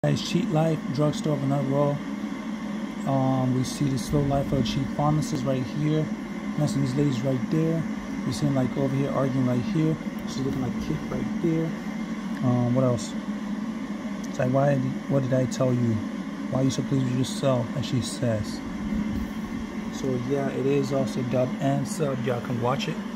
Guys, Cheat Life, drugstore of another row. We see the slow life of a cheap pharmacist right here. Next to these ladies right there. We see him like over here arguing right here. She's looking like kick right there. What else? It's like, what did I tell you? Why are you so pleased with yourself? As she says. So yeah, it is also dubbed and subbed. Y'all can watch it.